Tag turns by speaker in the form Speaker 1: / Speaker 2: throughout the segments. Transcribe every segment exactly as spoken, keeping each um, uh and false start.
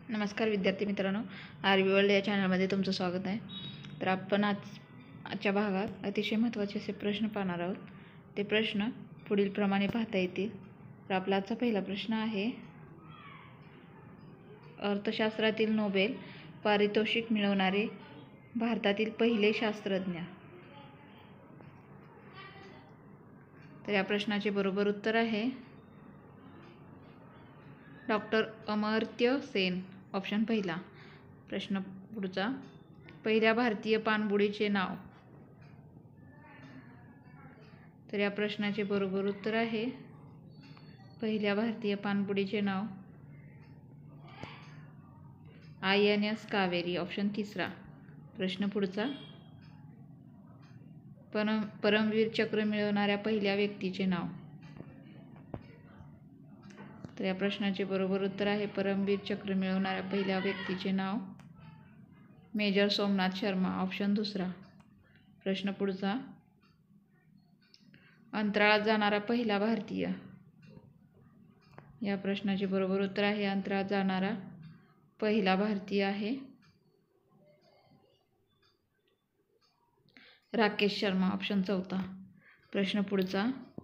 Speaker 1: नमस्कार विद्यार्थी मित्रांनो, आर बी वर्ल्ड या चॅनलमध्ये तुमचं स्वागत आहे। तर आपण आज आजच्या भागात अतिशय महत्त्वाचे असे प्रश्न पाहणार आहोत। ते प्रश्न पुढील प्रमाणे पाहता येतील। तर आपला आजचा पहिला प्रश्न आहे, अर्थशास्त्रातील नोबेल पारितोषिक मिळवणारे भारतातील पहिले शास्त्रज्ञ। तर या प्रश्नाचे बरोबर उत्तर आहे डॉक्टर अमर्त्य सेन, ऑप्शन पहिला। प्रश्न पुढचा, पहिल्या भारतीय पाणबुडीचे नाव। तर या प्रश्नाचे बरोबर उत्तर आहे पहिल्या भारतीय पाणबुडीचे नाव I N S Kaveri, option तिसरा। प्रश्न पुढचा, परम परमवीर चक्र मिळवणाऱ्या पहिल्या व्यक्तीचे नाव। तर या प्रश्नाचे बरोबर उत्तर आहे परमवीर चक्र मिळवणाऱ्या पहिल्या व्यक्तीचे नाव मेजर सोमनाथ शर्मा, ऑप्शन दुसरा। प्रश्न पुढचा, अंतराळात जाणारा पहिला भारतीय। या प्रश्नाचे बरोबर उत्तर आहे अंतराळात जाणारा पहिला भारतीय आहे राकेश शर्मा, ऑप्शन चौथा। प्रश्न पुढचा,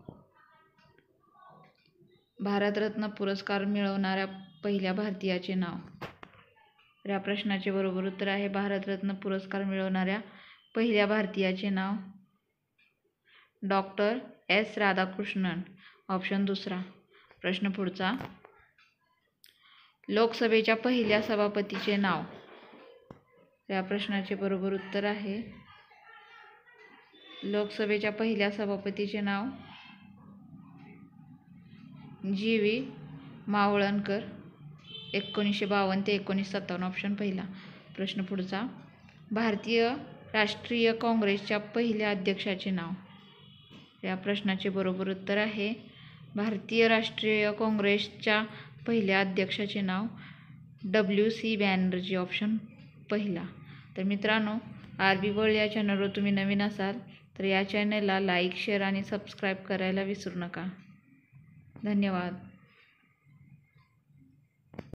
Speaker 1: भारतरत्न पुरस्कार मिळवणाऱ्या पहिल्या भारतीयाचे नाव। या प्रश्नाचे बरोबर उत्तर आहे भारतरत्न पुरस्कार मिळवणाऱ्या पहिल्या भारतीयाचे नाव डॉक्टर एस राधाकृष्णन, ऑप्शन दुसरा। प्रश्न पुढचा, लोकसभेच्या पहिल्या सभापतीचे नाव। या प्रश्नाचे बरोबर उत्तर आहे लोकसभेच्या पहिल्या सभापतीचे नाव जी व्ही मावळणकर, एकोणीसशे बावन्न ते एकोणीसशे सत्तावन्न, ऑप्शन पहिला। प्रश्न पुढचा, भारतीय राष्ट्रीय काँग्रेसच्या पहिल्या अध्यक्षाचे नाव। या प्रश्नाचे बरोबर उत्तर आहे भारतीय राष्ट्रीय काँग्रेसच्या पहिल्या अध्यक्षाचे नाव डब्ल्यू सी बॅनर्जी, ऑप्शन पहिला। तर मित्रांनो, आर बी वर्ल्ड या चॅनलवर तुम्ही नवीन असाल तर या चॅनलला लाईक, शेअर आणि सबस्क्राईब करायला विसरू नका। धन्यवाद।